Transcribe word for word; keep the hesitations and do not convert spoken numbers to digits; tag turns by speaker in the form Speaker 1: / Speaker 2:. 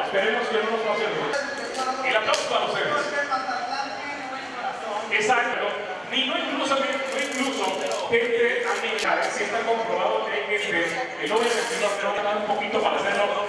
Speaker 1: esperemos que no nos pase nada. El aplauso para ustedes. Exacto, ni no incluso, no incluso gente amiga, si está comprobado que hay gente que no voy a mencionar, pero un poquito para hacerlo